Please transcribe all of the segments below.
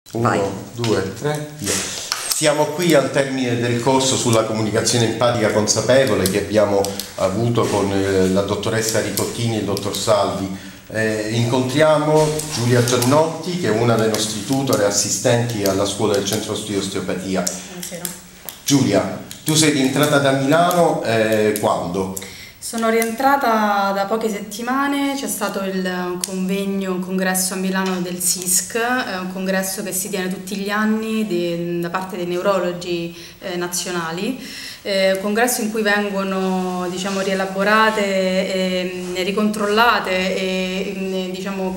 Vai. 1, 2, 3, via. Siamo qui al termine del corso sulla comunicazione empatica consapevole che abbiamo avuto con la dottoressa Ricottini e il dottor Salvi. Incontriamo Giulia Giannotti, che è una dei nostri tutor e assistenti alla scuola del centro studi osteopatia. Buonasera. Giulia, tu sei rientrata da Milano quando? Sono rientrata da poche settimane, c'è stato un congresso a Milano del SISC, un congresso che si tiene tutti gli anni da parte dei neurologi nazionali, un congresso in cui vengono rielaborate e ricontrollate e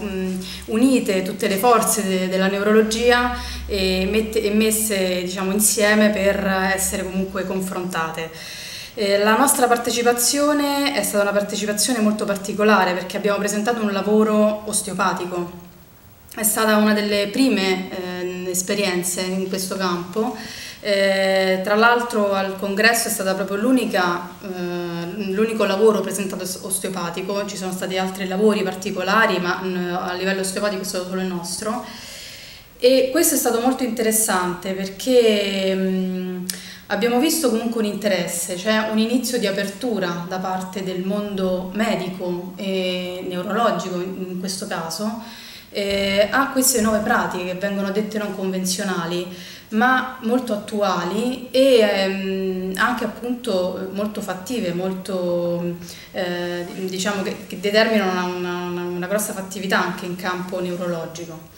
unite tutte le forze della neurologia e messe insieme per essere comunque confrontate. La nostra partecipazione è stata una partecipazione molto particolare perché abbiamo presentato un lavoro osteopatico. È stata una delle prime esperienze in questo campo. Tra l'altro al congresso è stata proprio l'unico lavoro presentato osteopatico. Ci sono stati altri lavori particolari, ma a livello osteopatico è stato solo il nostro. E questo è stato molto interessante perché abbiamo visto comunque un interesse, cioè un inizio di apertura da parte del mondo medico e neurologico in questo caso a queste nuove pratiche che vengono dette non convenzionali ma molto attuali e anche appunto molto fattive, molto che determinano una grossa fattività anche in campo neurologico.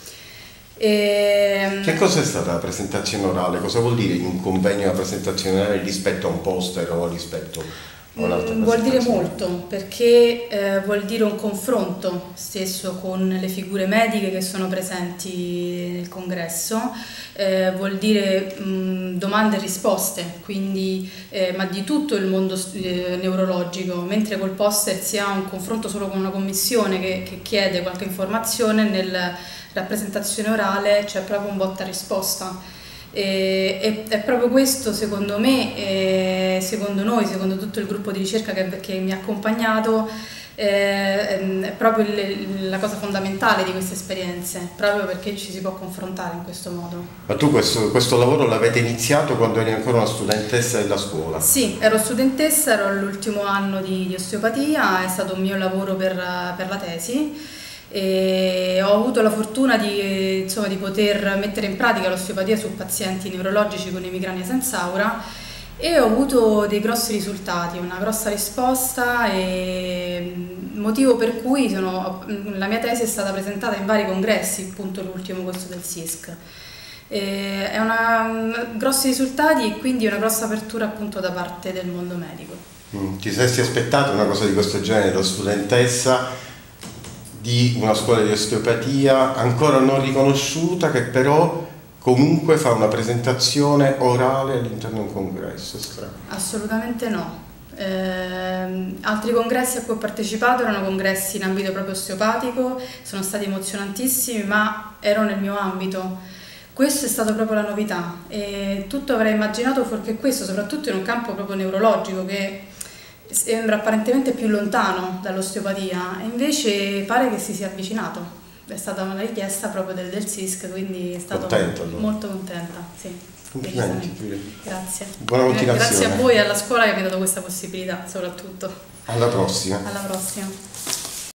Che cosa è stata la presentazione orale? Cosa vuol dire in un convegno la presentazione orale rispetto a un poster o rispetto a un'altra presentazione? Vuol dire molto perché vuol dire un confronto stesso con le figure mediche che sono presenti nel congresso, vuol dire domande e risposte, quindi, ma di tutto il mondo neurologico, mentre col poster si ha un confronto solo con una commissione che chiede qualche informazione, nella rappresentazione orale c'è proprio un botta risposta. È proprio questo, secondo me, secondo noi, secondo tutto il gruppo di ricerca che mi ha accompagnato, è proprio la cosa fondamentale di queste esperienze, proprio perché ci si può confrontare in questo modo. Ma tu questo lavoro l'avete iniziato quando eri ancora una studentessa della scuola? Sì, ero studentessa, ero all'ultimo anno di osteopatia, è stato un mio lavoro per la tesi. E ho avuto la fortuna di poter mettere in pratica l'osteopatia su pazienti neurologici con emicrania senza aura e ho avuto dei grossi risultati, una grossa risposta, e motivo per cui la mia tesi è stata presentata in vari congressi, appunto l'ultimo questo del SISC. Grossi risultati e quindi una grossa apertura appunto da parte del mondo medico. Ti saresti aspettato una cosa di questo genere da studentessa di una scuola di osteopatia ancora non riconosciuta, che però comunque fa una presentazione orale all'interno di un congresso? Assolutamente no. Altri congressi a cui ho partecipato erano congressi in ambito proprio osteopatico, sono stati emozionantissimi, ma ero nel mio ambito. Questo è stato proprio la novità e tutto avrei immaginato fuorché questo, soprattutto in un campo proprio neurologico che sembra apparentemente più lontano dall'osteopatia e invece pare che si sia avvicinato. È stata una richiesta proprio del SISC, quindi è stato molto contenta. Sì, complimenti. Grazie. Buona continuazione. Grazie a voi e alla scuola che mi ha dato questa possibilità soprattutto. Alla prossima. Alla prossima.